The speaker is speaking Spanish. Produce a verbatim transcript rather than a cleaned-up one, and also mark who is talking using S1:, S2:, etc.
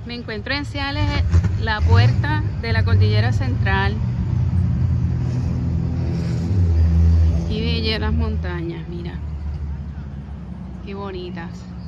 S1: Me encuentro en Ciales, la puerta de la Cordillera Central. Qué bellas las montañas, mira. Qué bonitas.